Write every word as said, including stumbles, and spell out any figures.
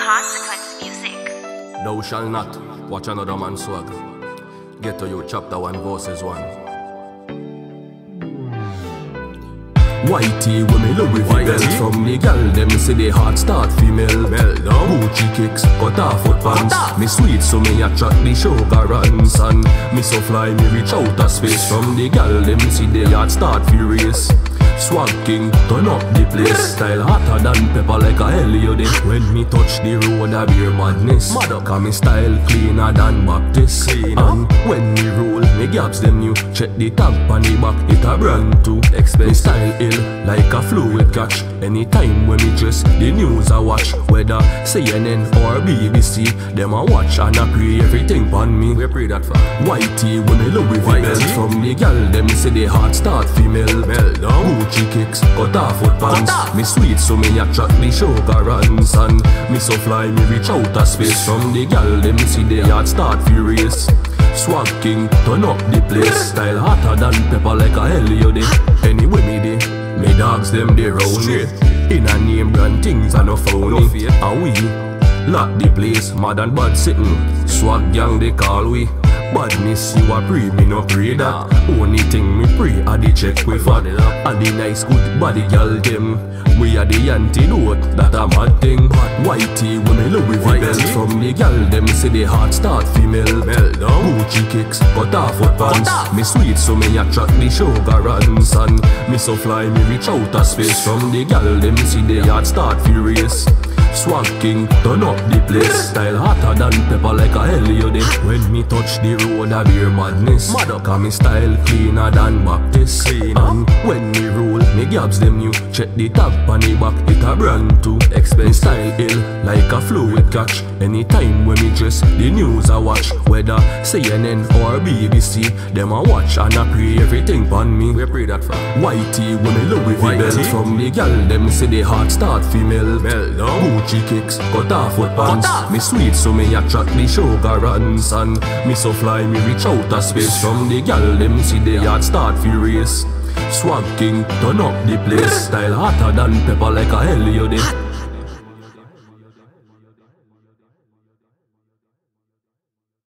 Consequence Music. Thou shall not watch another man's swag. Get to you, chapter one, verses one. Whitey, when me Louis V belt from the gal, them say they hard start female belt. Gucci kicks, cut off foot pants. Me sweet, so me attract the sugar runs. And me so fly, me reach out of space. From the gal, them see they hard start furious. Swag king, turn up the place. Style hotter than pepper like a heliode. When me touch the road, I beer madness. Cause me style cleaner than Baptist. And when me roll, me gaps them new. Check the tag on the back, it a brand too. Me style ill, like a fluid catch. Anytime when me dress, the news I watch. Whether C N N or B B C, them a watch and I pray everything pon me. We pray that for Whitey, when me Louis V belt from the gal, them say they hard start female belt. Gucci kicks, cut off foot pants. Me sweet, so me attract the sugar runs. And me so fly, me reach out of space. From the gal, them see they hard start furious. Swag king, turn up the place. Style hotter than pepper like a heliode. Anyway me dey, me dogs them they round me. In a name brand things and no phony. And we lock the place, mad and bad sitting. Swag gang they call we. Badness you a pray, me no pray that. Only thing me pray a the check we fat. And the nice good body gal them. We are the antidote, that a mad thing. Whitey, when me Louis V belt from the gal, them say they hard start female belt. Gucci kicks, cut off foot pants. Me sweet, so me attract the sugar runs. And me so fly, me reach out of space. From the gal, them see they hard start furious. Swag king, turn up the place. Style hotter than pepper like a heliode. When me touch the road, I beer madness. Cause me style cleaner than Baptist. And when me roll, me gaps them new. Check the tag on the back, it a brand too. Me style ill, like a fluid catch. Anytime when me dress, the news I watch. Whether C N N or B B C, them a watch and I pray everything pon me. We pray that for Whitey, when me Louis V belt from the gal, them say they hard start female belt. Gucci kicks, cut off foot pants. Me sweet, so me attract the sugar runs. And me so fly, me reach out of space. From the gal, them see they hard start furious. Swag king, turn up the place. Style hotter than pepper like a heliode.